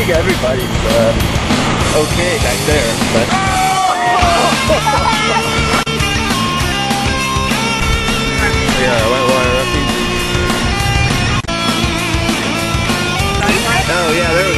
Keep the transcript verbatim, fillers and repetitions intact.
think everybody's uh, okay back there, but... Yeah, whitewater rafting. Oh yeah, there we go.